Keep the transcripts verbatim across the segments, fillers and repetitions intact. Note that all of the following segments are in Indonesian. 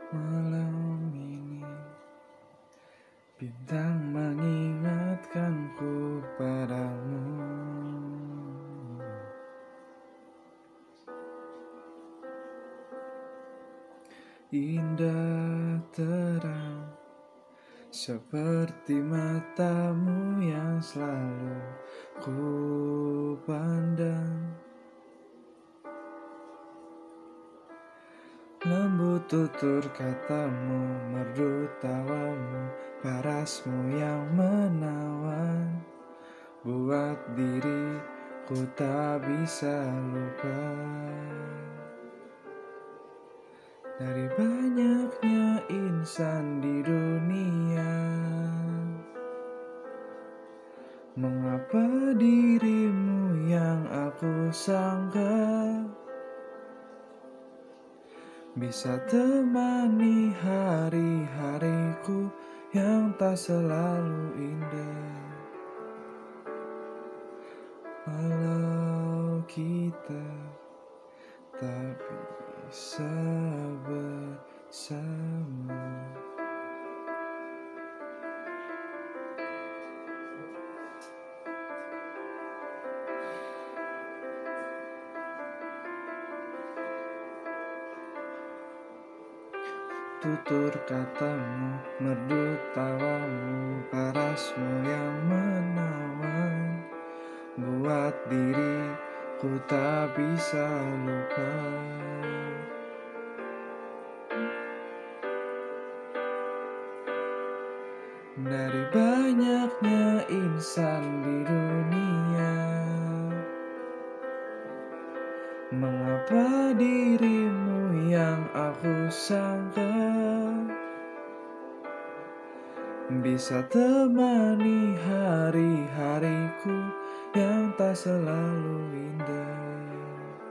Malam ini bintang mengingatkanku padamu. Indah terang seperti matamu yang selalu ku pandang. Lembut tutur katamu, merdu tawamu, parasmu yang menawan, buat diriku tak bisa lupa. Dari banyaknya insan di dunia, mengapa dirimu yang aku sangka bisa temani hari-hariku yang tak selalu indah. Walau kita tak bisa bersama, tutur katamu, merdu tawamu, parasmu yang menawan, buat diriku tak bisa lupa. Dari banyaknya insan di dunia, mengapa dirimu yang aku sangka bisa temani hari-hariku yang tak selalu indah.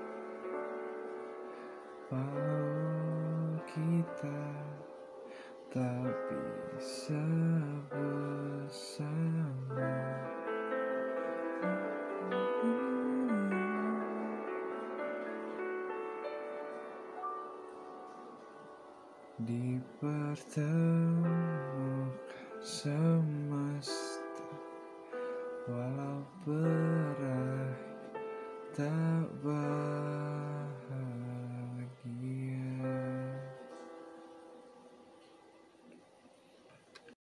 Walau kita tak bisa bersama, dipertemukan semesta, walau berakhir tak berakhir.